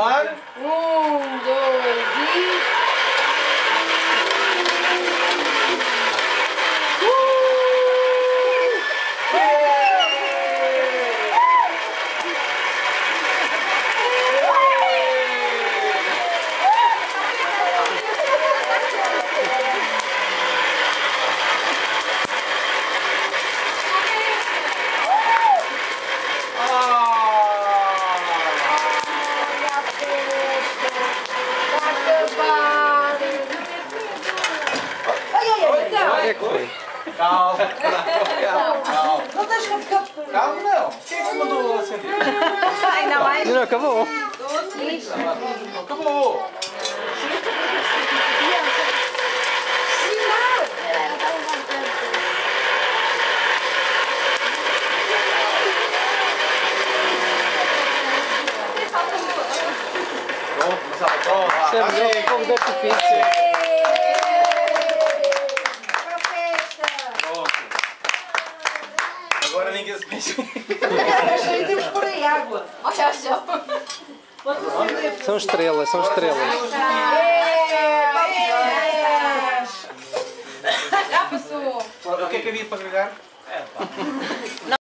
filmar. 1, 2 e... Calma, calma. Não deixa ficar... Calma, não. Quem é que mandou acender? Ainda mais. Não, acabou. Acabou. Pronto, começava a prova. Isso é melhor fogo de artifício. Agora ninguém se mexe. Aí temos que pôr aí água. Olha só. São estrelas, são estrelas. Já passou. O que é que havia para agregar?